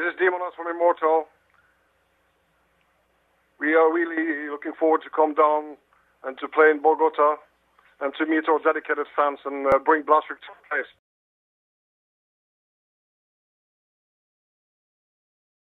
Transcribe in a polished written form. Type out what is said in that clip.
This is Demonas from Immortal. We are really looking forward to come down and to play in Bogota and to meet our dedicated fans and bring Blastwick to place.